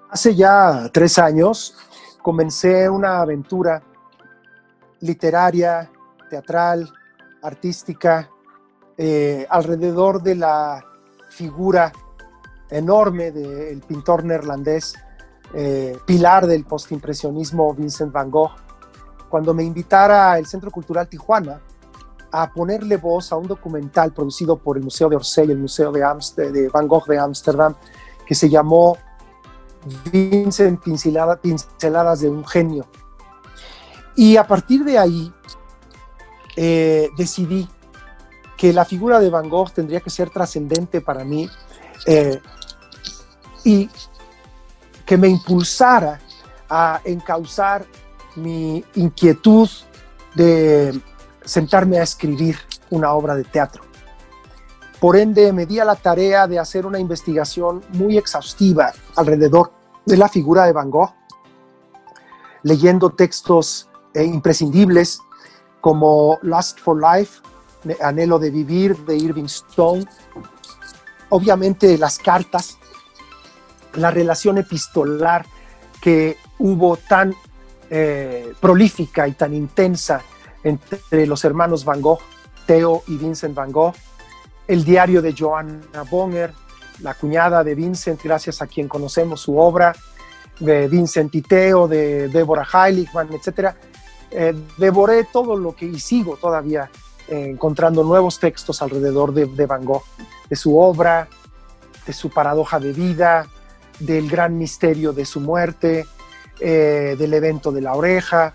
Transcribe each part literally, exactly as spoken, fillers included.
Hace ya tres años comencé una aventura literaria, teatral, artística, eh, alrededor de la figura enorme del pintor neerlandés, eh, pilar del postimpresionismo Vincent van Gogh, cuando me invitara el Centro Cultural Tijuana a ponerle voz a un documental producido por el Museo de Orsay y el Museo de, Amst- de Van Gogh de Ámsterdam, que se llamó Vincent Pincelada, Pinceladas de un genio. Y a partir de ahí eh, decidí que la figura de Van Gogh tendría que ser trascendente para mí eh, y que me impulsara a encauzar mi inquietud de sentarme a escribir una obra de teatro. Por ende, me di a la tarea de hacer una investigación muy exhaustiva alrededor de la figura de Van Gogh, leyendo textos eh, imprescindibles como Lust for Life, Anhelo de Vivir, de Irving Stone, obviamente las cartas, la relación epistolar que hubo tan eh, prolífica y tan intensa entre los hermanos Van Gogh, Theo y Vincent Van Gogh, el diario de Johanna Bonger, la cuñada de Vincent, gracias a quien conocemos su obra, de Vincent y Theo, de Deborah Heiligman, etcétera. Eh, devoré todo lo que, y sigo todavía eh, encontrando nuevos textos alrededor de, de Van Gogh, de su obra, de su paradoja de vida, del gran misterio de su muerte, eh, del evento de la oreja.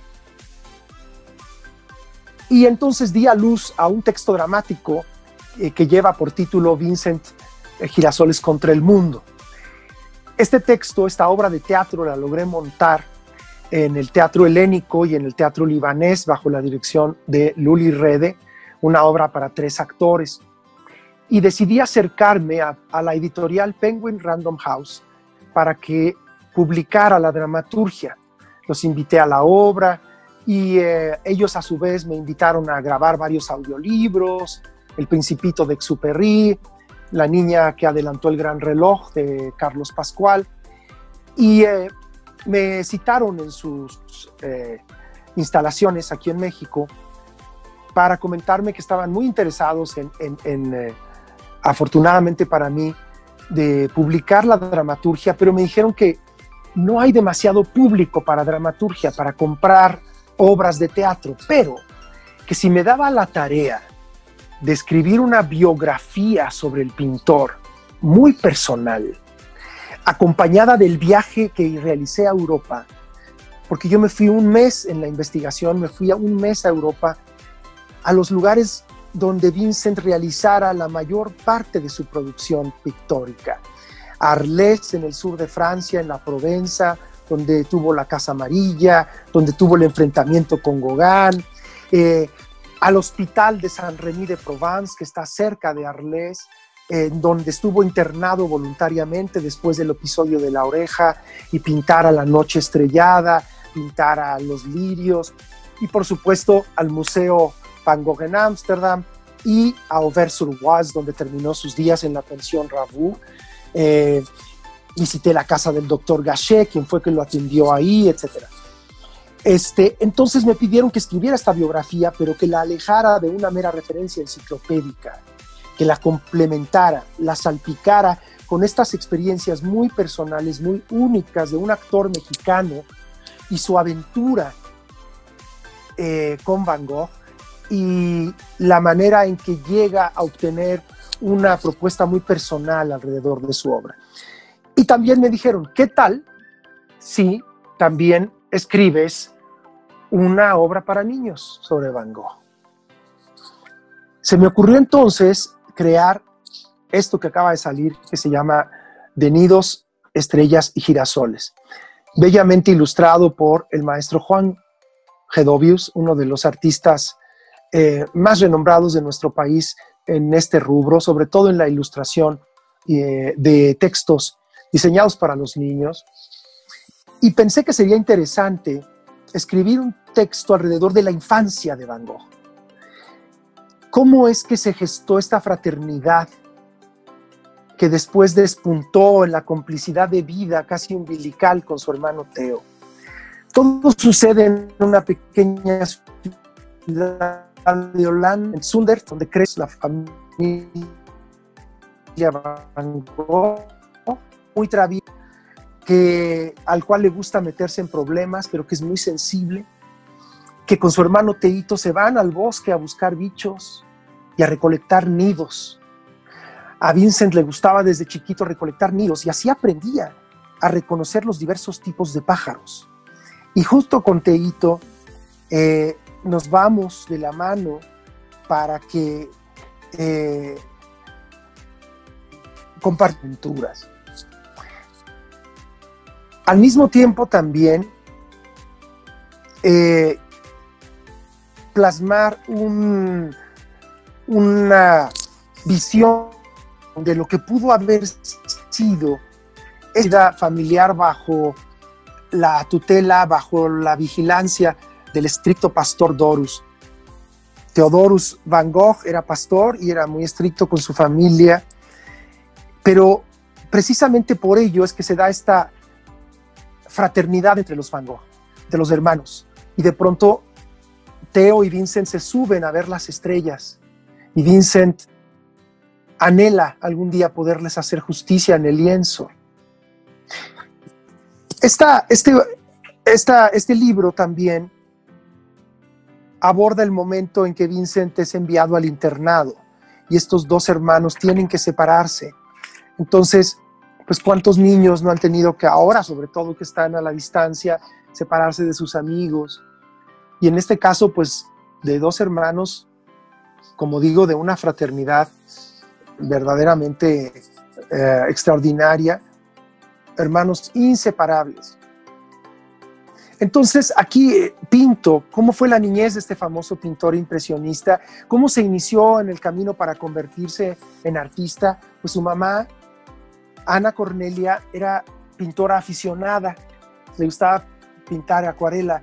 Y entonces di a luz a un texto dramático eh, que lleva por título Vincent eh, Girasoles contra el mundo. Este texto, esta obra de teatro, la logré montar en el Teatro Helénico y en el Teatro Libanés bajo la dirección de Luli Rede, una obra para tres actores. Y decidí acercarme a, a la editorial Penguin Random House para que publicara la dramaturgia. Los invité a la obra y eh, ellos a su vez me invitaron a grabar varios audiolibros, El Principito de Exupéry, La niña que adelantó el gran reloj de Carlos Pascual, y eh, me citaron en sus eh, instalaciones aquí en México para comentarme que estaban muy interesados en, en, en eh, afortunadamente para mí, de publicar la dramaturgia, pero me dijeron que no hay demasiado público para dramaturgia, para comprar obras de teatro, pero que si me daba la tarea de escribir una biografía sobre el pintor muy personal, acompañada del viaje que realicé a Europa, porque yo me fui un mes en la investigación, me fui a un mes a Europa, a los lugares donde Vincent realizara la mayor parte de su producción pictórica. Arles, en el sur de Francia, en la Provenza, donde tuvo la Casa Amarilla, donde tuvo el enfrentamiento con Gauguin, eh, al Hospital de Saint-Rémy de Provence, que está cerca de Arles, eh, donde estuvo internado voluntariamente después del episodio de la oreja, y pintara La Noche Estrellada, pintara Los Lirios, y por supuesto al Museo Van Gogh en Ámsterdam, y a Auvers-sur-Oise, donde terminó sus días en la pensión Ravoux. Eh, visité la casa del doctor Gachet, quien fue que lo atendió ahí, etcétera. Este, entonces me pidieron que escribiera esta biografía, pero que la alejara de una mera referencia enciclopédica, que la complementara, la salpicara con estas experiencias muy personales, muy únicas de un actor mexicano y su aventura eh, con Van Gogh, y la manera en que llega a obtener una propuesta muy personal alrededor de su obra. Y también me dijeron, ¿qué tal si también escribes una obra para niños sobre Van Gogh? Se me ocurrió entonces crear esto que acaba de salir, que se llama De Nidos, Estrellas y Girasoles, bellamente ilustrado por el maestro Juan Gedovius, uno de los artistas eh, más renombrados de nuestro país en este rubro, sobre todo en la ilustración eh, de textos diseñados para los niños. Y pensé que sería interesante escribir un texto alrededor de la infancia de Van Gogh. ¿Cómo es que se gestó esta fraternidad que después despuntó en la complicidad de vida casi umbilical con su hermano Theo. Todo sucede en una pequeña ciudad de Holanda, en Zundert, donde crece la familia Van Gogh, muy traviesa, que, al cual le gusta meterse en problemas, pero que es muy sensible, que con su hermano Teito se van al bosque a buscar bichos y a recolectar nidos. A Vincent le gustaba desde chiquito recolectar nidos y así aprendía a reconocer los diversos tipos de pájaros. Y justo con Teito eh, nos vamos de la mano para que eh, compartan aventuras. Al mismo tiempo también eh, plasmar un, una visión de lo que pudo haber sido esta familiar bajo la tutela, bajo la vigilancia del estricto pastor Dorus. Theodorus Van Gogh era pastor y era muy estricto con su familia, pero precisamente por ello es que se da esta fraternidad entre los Van Gogh, de los hermanos, y de pronto Theo y Vincent se suben a ver las estrellas y Vincent anhela algún día poderles hacer justicia en el lienzo. Esta, este, esta, este libro también aborda el momento en que Vincent es enviado al internado y estos dos hermanos tienen que separarse. Entonces, pues cuántos niños no han tenido que ahora, sobre todo que están a la distancia, separarse de sus amigos. Y en este caso, pues, de dos hermanos, como digo, de una fraternidad verdaderamente eh, extraordinaria, hermanos inseparables. Entonces, aquí eh, pinto cómo fue la niñez de este famoso pintor impresionista, cómo se inició en el camino para convertirse en artista. Pues su mamá, Ana Cornelia, era pintora aficionada, le gustaba pintar acuarela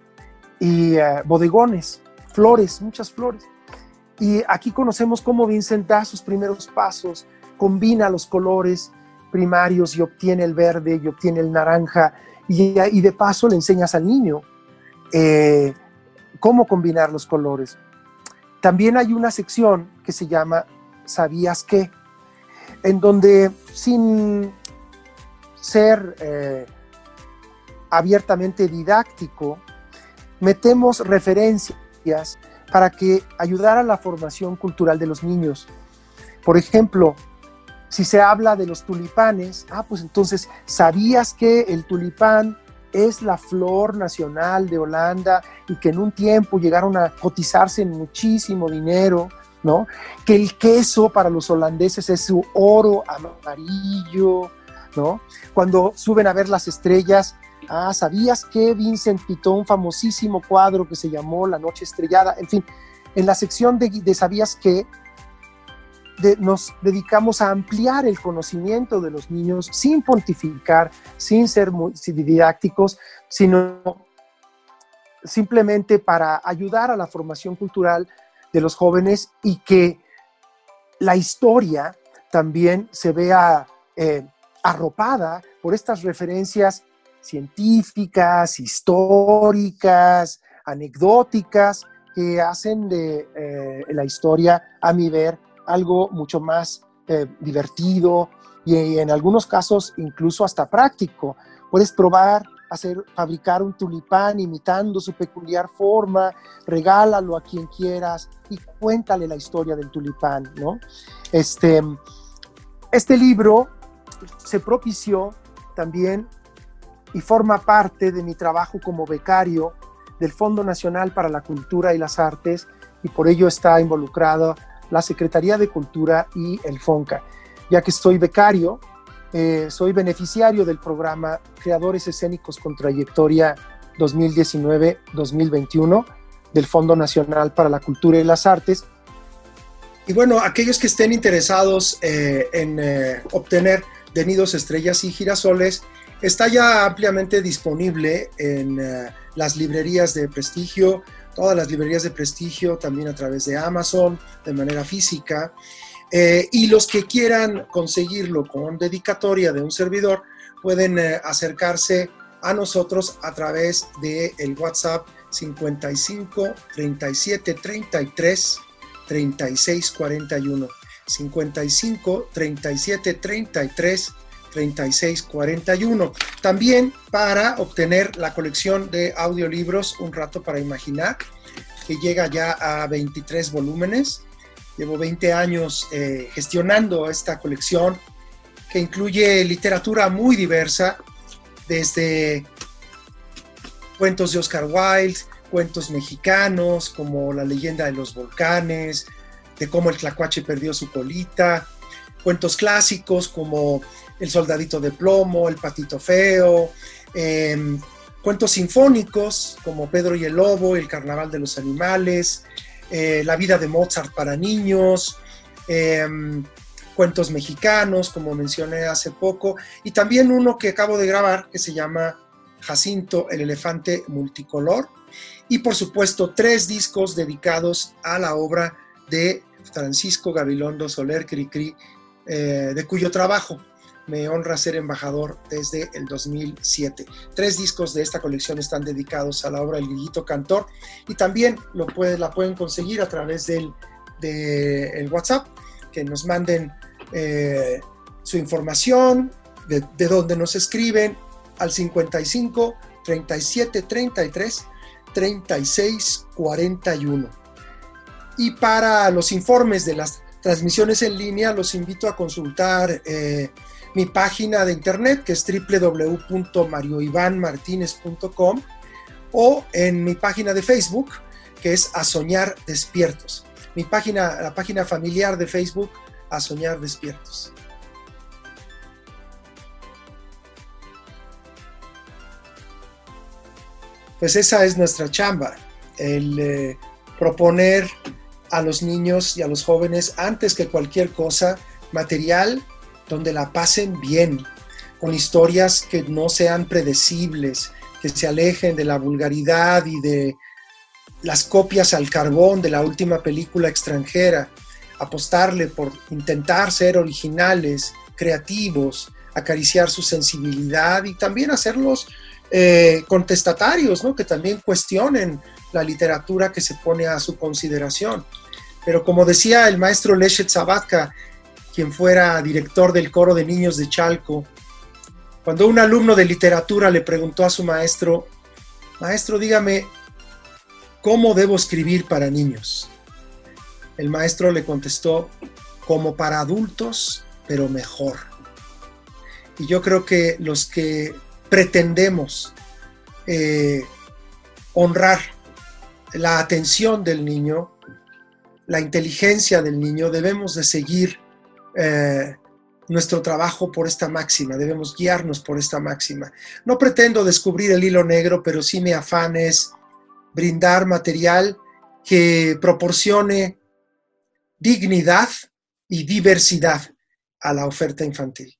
y eh, bodegones, flores, muchas flores. Y aquí conocemos cómo Vincent da sus primeros pasos, combina los colores primarios y obtiene el verde y obtiene el naranja, y, y de paso le enseñas al niño eh, cómo combinar los colores. También hay una sección que se llama ¿Sabías qué?, en donde, sin ser eh, abiertamente didáctico, metemos referencias para que ayudara a la formación cultural de los niños. Por ejemplo, si se habla de los tulipanes, ah, pues entonces, ¿sabías que el tulipán es la flor nacional de Holanda y que en un tiempo llegaron a cotizarse en muchísimo dinero, ¿no? Que el queso para los holandeses es su oro amarillo, ¿no? Cuando suben a ver las estrellas, ah, ¿sabías que Vincent pintó un famosísimo cuadro que se llamó La Noche Estrellada? En fin, en la sección de, de ¿Sabías qué?, de, nos dedicamos a ampliar el conocimiento de los niños sin pontificar, sin ser muy didácticos, sino simplemente para ayudar a la formación cultural de los jóvenes y que la historia también se vea eh, arropada por estas referencias científicas, históricas, anecdóticas, que hacen de eh, la historia, a mi ver, algo mucho más eh, divertido y en algunos casos incluso hasta práctico. Puedes probar hacer, fabricar un tulipán imitando su peculiar forma, regálalo a quien quieras y cuéntale la historia del tulipán, ¿no? Este, este libro se propició también y forma parte de mi trabajo como becario del Fondo Nacional para la Cultura y las Artes, y por ello está involucrado la Secretaría de Cultura y el FONCA. Ya que soy becario, eh, soy beneficiario del programa Creadores Escénicos con Trayectoria dos mil diecinueve dos mil veintiuno del Fondo Nacional para la Cultura y las Artes. Y bueno, aquellos que estén interesados eh, en eh, obtener de nidos, estrellas y girasoles, está ya ampliamente disponible en uh, las librerías de prestigio, todas las librerías de prestigio, también a través de Amazon, de manera física. Eh, y los que quieran conseguirlo con dedicatoria de un servidor pueden eh, acercarse a nosotros a través del WhatsApp cincuenta y cinco, treinta y siete, treinta y tres, treinta y seis, cuarenta y uno. cincuenta y cinco, treinta y siete, treinta y tres, treinta y seis, cuarenta y uno. También para obtener la colección de audiolibros Un rato para imaginar, que llega ya a veintitrés volúmenes. Llevo veinte años eh, gestionando esta colección, que incluye literatura muy diversa, desde cuentos de Oscar Wilde, cuentos mexicanos como La leyenda de los volcanes, de cómo el tlacuache perdió su colita, cuentos clásicos como El soldadito de plomo, El patito feo, eh, cuentos sinfónicos como Pedro y el lobo, El carnaval de los animales, eh, La vida de Mozart para niños, eh, cuentos mexicanos, como mencioné hace poco, y también uno que acabo de grabar que se llama Jacinto, el elefante multicolor, y por supuesto tres discos dedicados a la obra de Francisco Gabilondo Soler Cricri, eh, de cuyo trabajo me honra ser embajador desde el dos mil siete. Tres discos de esta colección están dedicados a la obra del Grillito Cantor, y también lo puede, la pueden conseguir a través del de el WhatsApp, que nos manden eh, su información, de, de dónde nos escriben, al cincuenta y cinco, treinta y siete, treinta y tres, treinta y seis, cuarenta y uno. Y para los informes de las transmisiones en línea, los invito a consultar eh, mi página de internet, que es doble u doble u doble u punto mario iván martínez punto com, o en mi página de Facebook, que es A Soñar Despiertos. Mi página, la página familiar de Facebook, A Soñar Despiertos. Pues esa es nuestra chamba, el eh, proponer a los niños y a los jóvenes, antes que cualquier cosa, material donde la pasen bien, con historias que no sean predecibles, que se alejen de la vulgaridad y de las copias al carbón de la última película extranjera, apostarle por intentar ser originales, creativos, acariciar su sensibilidad y también hacerlos eh, contestatarios, ¿no? Que también cuestionen la literatura que se pone a su consideración. Pero como decía el maestro Leszek Sabatka, quien fuera director del coro de niños de Chalco, cuando un alumno de literatura le preguntó a su maestro: maestro, dígame, ¿cómo debo escribir para niños? El maestro le contestó: como para adultos, pero mejor. Y yo creo que los que pretendemos eh, honrar la atención del niño, la inteligencia del niño, debemos de seguir eh, nuestro trabajo por esta máxima, debemos guiarnos por esta máxima. No pretendo descubrir el hilo negro, pero sí mi afán es brindar material que proporcione dignidad y diversidad a la oferta infantil.